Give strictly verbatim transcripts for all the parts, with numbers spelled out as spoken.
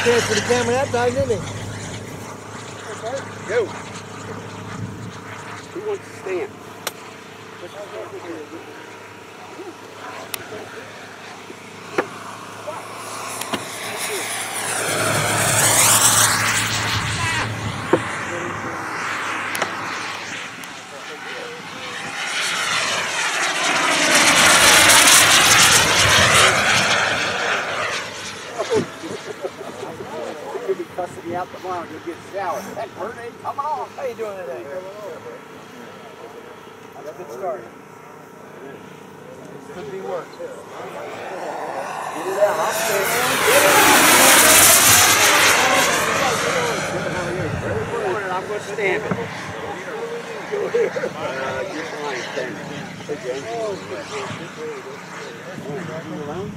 chance for the camera that time, didn't he? Go. Who wants to stand? You'll be cussing me out tomorrow and you'll get showered. That bird ain't coming off. How you doing today? That's a good start. Could be worse. Get it out. I'll stay down. Very good. I'm going to stamp it. Go here. Uh, you're fine. Thanks. Hey, James. You alone?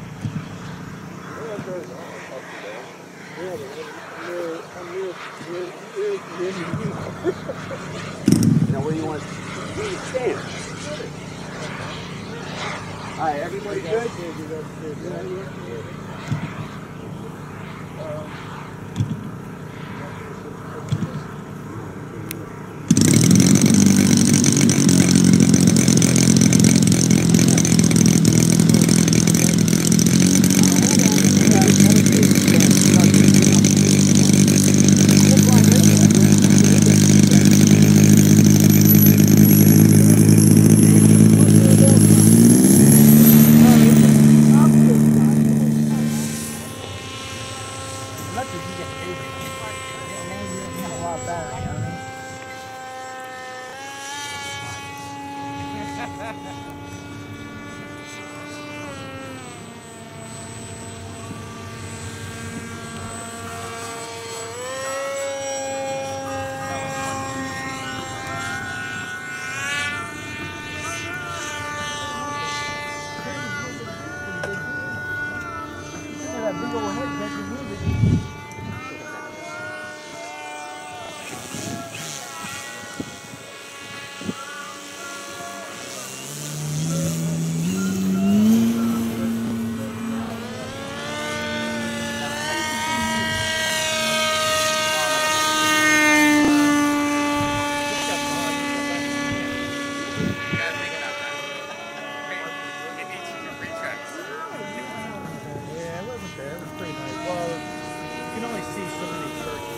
Now, what do you want to stand? All right, everybody good? Big old head making music. Yeah, it wasn't bad. It was pretty nice. Well, you can only see so many churches.